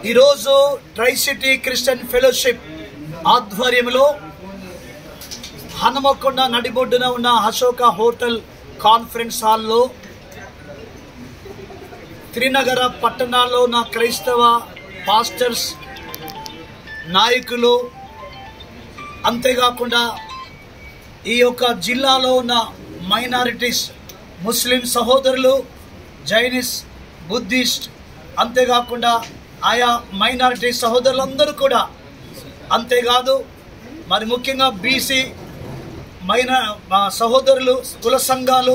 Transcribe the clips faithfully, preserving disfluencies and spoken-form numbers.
ఈరోజు try city Christian fellowship ఆధ్వర్యంలో హనుమకొండ నడిబొడ్డున ఉన్న అశోక హోటల్ కాన్ఫరెన్స్ హాల్లో త్రినగర పట్టణాల్లో ఉన్న క్రైస్తవ పాస్టర్స్ నాయకులు అంతేకాకుండా ఈ యొక్క జిల్లాలో ఉన్న మైనారిటీస్ ముస్లిం సహోదరులు జైనిస్ బుద్ధిస్ట్ అంతేకాకుండా ఆయా మైనారిటీ సహోదరులందరూ కూడా అంతేకాదు మరి ముఖ్యంగా బీసీ మైనా సహోదరులు కుల సంఘాలు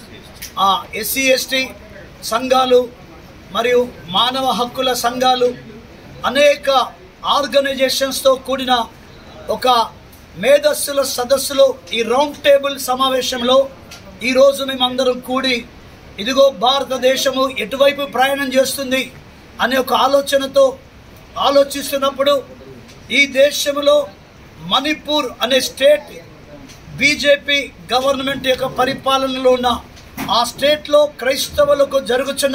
ఎస్సీ ఎస్టీ సంఘాలు మరియు మానవ హక్కుల సంఘాలు అనేక ఆర్గనైజేషన్స్తో కూడిన ఒక మేధస్సుల సదస్సులో ఈ రౌండ్ టేబుల్ సమావేశంలో ఈరోజు మేమందరం కూడి ఇదిగో భారతదేశము ఎటువైపు ప్రయాణం చేస్తుంది అనే ఒక ఆలోచనతో ఆలోచిస్తున్నప్పుడు ఈ దేశంలో మణిపూర్ అనే స్టేట్ బీజేపీ గవర్నమెంట్ యొక్క పరిపాలనలో ఉన్న ఆ స్టేట్లో క్రైస్తవులకు జరుగుతున్న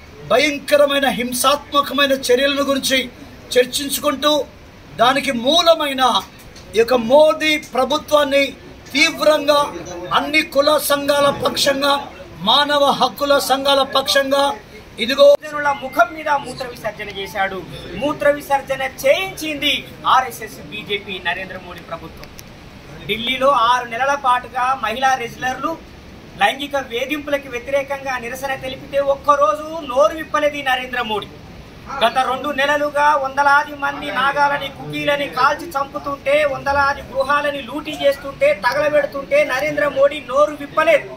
భయంకరమైన హింసాత్మకమైన చర్యలను గురించి చర్చించుకుంటూ దానికి మూలమైన ఈ యొక్క మోదీ ప్రభుత్వాన్ని తీవ్రంగా అన్ని కుల సంఘాల పక్షంగా మానవ హక్కుల సంఘాల పక్షంగా ఇదిగో ముఖం మీద మూత్ర విసర్జన చేశాడు. మూత్ర విసర్జన చేయించింది ఆర్ఎస్ఎస్ బీజేపీ నరేంద్ర మోడీ ప్రభుత్వం. ఢిల్లీలో ఆరు నెలల పాటుగా మహిళా రెజ్లర్లు లైంగిక వేధింపులకు వ్యతిరేకంగా నిరసన తెలిపితే ఒక్కరోజు నోరు విప్పలేది నరేంద్ర మోడీ. గత రెండు నెలలుగా వందలాది మంది నాగాలని కుకీలని కాల్చి చంపుతుంటే, వందలాది గృహాలని లూటీ చేస్తుంటే, తగలబెడుతుంటే నరేంద్ర మోడీ నోరు విప్పలేదు.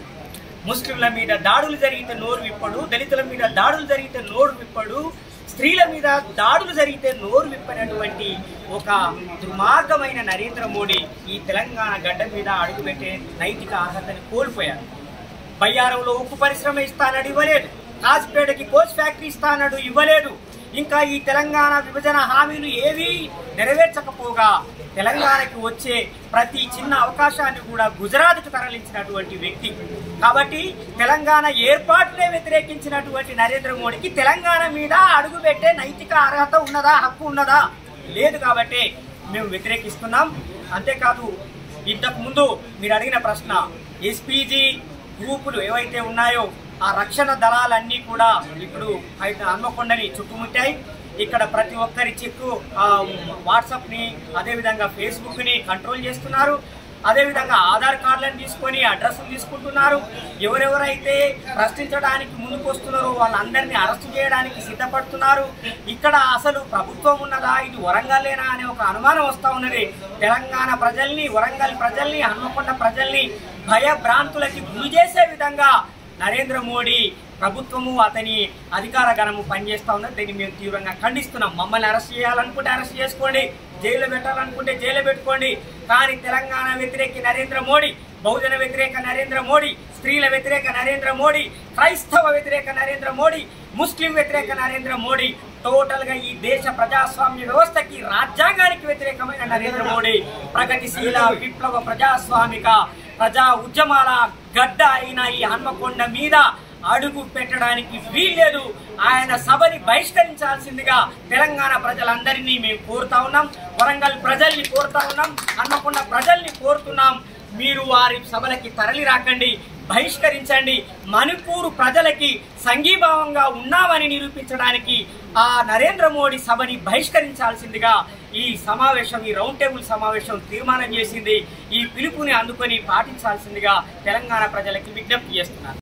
ముస్లింల మీద దాడులు జరిగితే నోరు విప్పడు, దళితుల మీద దాడులు జరిగితే నోరు విప్పడు, స్త్రీల మీద దాడులు జరిగితే నోరు విప్పనటువంటి ఒక దుర్మార్గమైన నరేంద్ర మోడీ ఈ తెలంగాణ గడ్డ మీద అడుగుపెట్టే నైతిక అర్హతని కోల్పోయారు. బయ్యారంలో ఉక్కు పరిశ్రమ ఇస్తానడు ఇవ్వలేదు, కాజ్పేటకి కోచ్ ఫ్యాక్టరీ ఇస్తానడు ఇవ్వలేదు. ఇంకా ఈ తెలంగాణ విభజన హామీలు ఏవీ నెరవేర్చకపోగా తెలంగాణకి వచ్చే ప్రతి చిన్న అవకాశాన్ని కూడా గుజరాత్కు తరలించినటువంటి వ్యక్తి. కాబట్టి తెలంగాణ ఏర్పాటునే వ్యతిరేకించినటువంటి నరేంద్ర మోడీకి తెలంగాణ మీద అడుగుపెట్టే నైతిక అర్హత ఉన్నదా, హక్కు ఉన్నదా? లేదు. కాబట్టి మేము వ్యతిరేకిస్తున్నాం. అంతేకాదు, ఇంతకు ముందు మీరు అడిగిన ప్రశ్న, ఎస్పీజీ గ్రూపులు ఏవైతే ఉన్నాయో ఆ రక్షణ దళాలన్నీ కూడా ఇప్పుడు హన్మకొండని చుట్టుముట్టాయి. ఇక్కడ ప్రతి ఒక్కరి చెక్కు వాట్సాప్ని అదేవిధంగా ఫేస్బుక్ని కంట్రోల్ చేస్తున్నారు. అదేవిధంగా ఆధార్ కార్డులను తీసుకొని అడ్రస్లు తీసుకుంటున్నారు. ఎవరెవరైతే ప్రశ్నించడానికి ముందుకు వస్తున్నారో వాళ్ళందరినీ అరెస్టు చేయడానికి సిద్ధపడుతున్నారు. ఇక్కడ అసలు ప్రభుత్వం ఉన్నదా, ఇది వరంగల్లేనా అనే ఒక అనుమానం వస్తూ ఉన్నది. తెలంగాణ ప్రజల్ని, వరంగల్ ప్రజల్ని, హన్మకొండ ప్రజల్ని భయభ్రాంతులకి గురి చేసే విధంగా నరేంద్ర మోడీ ప్రభుత్వము అతని అధికార గణము పనిచేస్తూ ఉన్నది. దీన్ని మేము తీవ్రంగా ఖండిస్తున్నాం. మమ్మల్ని అరెస్ట్ చేయాలనుకుంటే అరెస్ట్ చేసుకోండి, జైల్లో పెట్టాలనుకుంటే జైల్లో పెట్టుకోండి. కానీ తెలంగాణ వ్యతిరేక నరేంద్ర మోడీ, బహుజన వ్యతిరేక నరేంద్ర మోడీ, స్త్రీల వ్యతిరేక నరేంద్ర మోడీ, క్రైస్తవ వ్యతిరేక నరేంద్ర మోడీ, ముస్లిం వ్యతిరేక నరేంద్ర మోడీ, టోటల్ గా ఈ దేశ ప్రజాస్వామ్య వ్యవస్థకి, రాజ్యాంగానికి వ్యతిరేకమైన నరేంద్ర మోడీ ప్రగతిశీల విప్లవ ప్రజాస్వామిక ప్రజా ఉద్యమాల గడ్డ అయిన ఈ హన్మకొండ మీద అడుగు పెట్టడానికి వీల్లేదు. ఆయన సభని బహిష్కరించాల్సిందిగా తెలంగాణ ప్రజలందరినీ మేము కోరుతా ఉన్నాం. వరంగల్ ప్రజల్ని కోరుతా ఉన్నాం. హన్మకొండ ప్రజల్ని కోరుతున్నాం. మీరు వారి సభలకి తరలి రాకండి, బహిష్కరించండి. మణిపూర్ ప్రజలకి సంఘీభావంగా ఉన్నామని నిరూపించడానికి ఆ నరేంద్ర మోడీ సభని బహిష్కరించాల్సిందిగా ఈ సమావేశం, ఈ రౌండ్ టేబుల్ సమావేశం తీర్మానం చేసింది. ఈ పిలుపుని అందుకొని పాటించాల్సిందిగా తెలంగాణ ప్రజలకి విజ్ఞప్తి చేస్తున్నారు.